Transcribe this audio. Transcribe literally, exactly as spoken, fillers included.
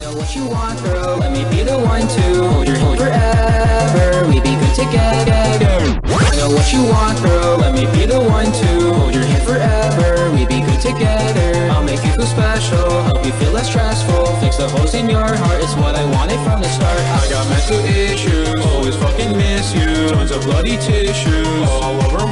know what you want, girl. Let me be the one to hold your hand forever. We be good together. I know what you want, girl. Let me be the one to hold your hand forever. We be good together. I'll make you feel special, help you feel less stressful. Fix the holes in your heart, it's what I wanted from the start. I got mental issues, always fucking miss you. Tons of bloody tissues all over